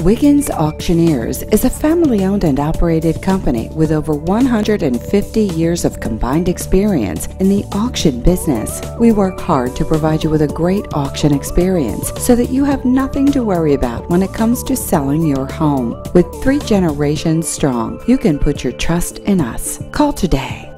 Wiggins Auctioneers is a family-owned and operated company with over 150 years of combined experience in the auction business. We work hard to provide you with a great auction experience so that you have nothing to worry about when it comes to selling your home. With 3 generations strong, you can put your trust in us. Call today.